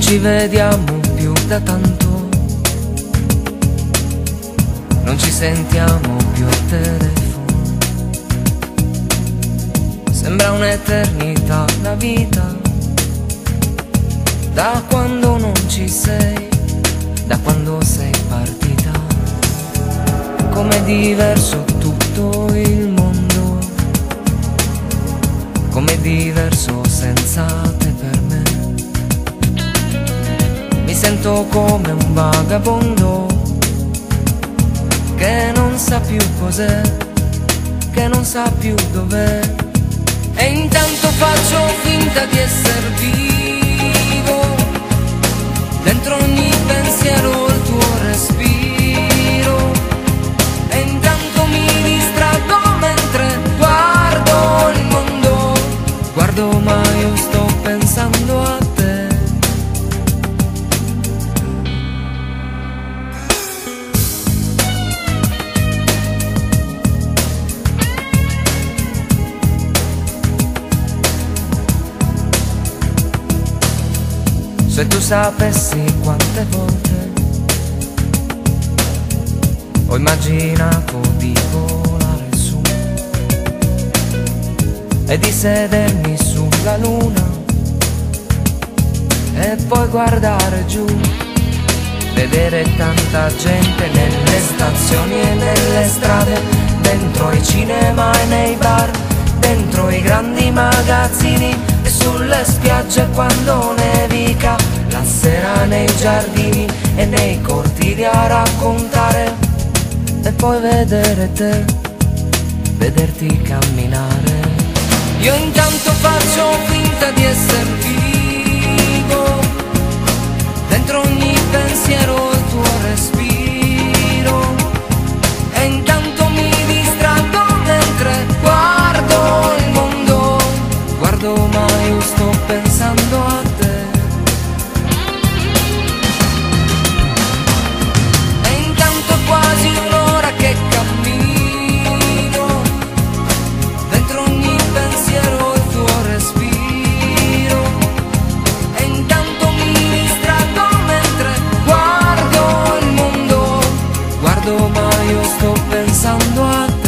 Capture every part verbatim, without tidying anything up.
ci vediamo più da tanto, non ci sentiamo più al telefono. Sembra un'eternità la vita, da quando non ci sei, da quando sei partita. Com'è diverso tutto il mondo, com'è diverso senza te per me. Mi sento come un vagabondo che non sa più cos'è, che non sa più dov'è. E intanto faccio finta di esser vivo, dentro ogni pensiero il tuo respiro. E intanto mi distraggo mentre guardo il mondo, guardo ma io sto pensando a te. Se tu sapessi quante volte ho immaginato di volare su e di sedermi sulla luna e poi guardare giù, vedere tanta gente nelle stazioni e nelle strade, dentro i cinema e nei bar, dentro i grandi magazzini e sulle spiagge quando nevica, la sera nei giardini e nei cortili a raccontare, e poi vedere te, vederti camminare. Io intanto faccio finta di esser vivo, dentro ogni pensiero il tuo respiro. E intanto mi distraggo mentre guardo il mondo, guardo ma io sto pensando a te. E intanto è quasi un'ora che cammino, dentro ogni pensiero il tuo respiro. E intanto mi distraggo mentre guardo il mondo, guardo ma io sto pensando a te.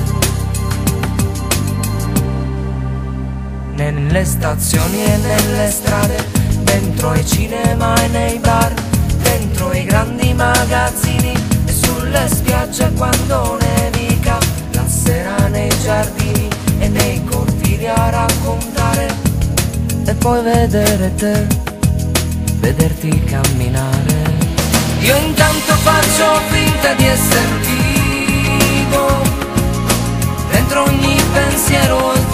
Nelle stazioni e nelle strade, dentro i cinema e nei bar, dentro i grandi magazzini e sulle spiagge quando nevica, la sera nei giardini e nei cortili a raccontare, e poi vedere te, vederti camminare. Io intanto faccio finta di esser vivo, dentro ogni pensiero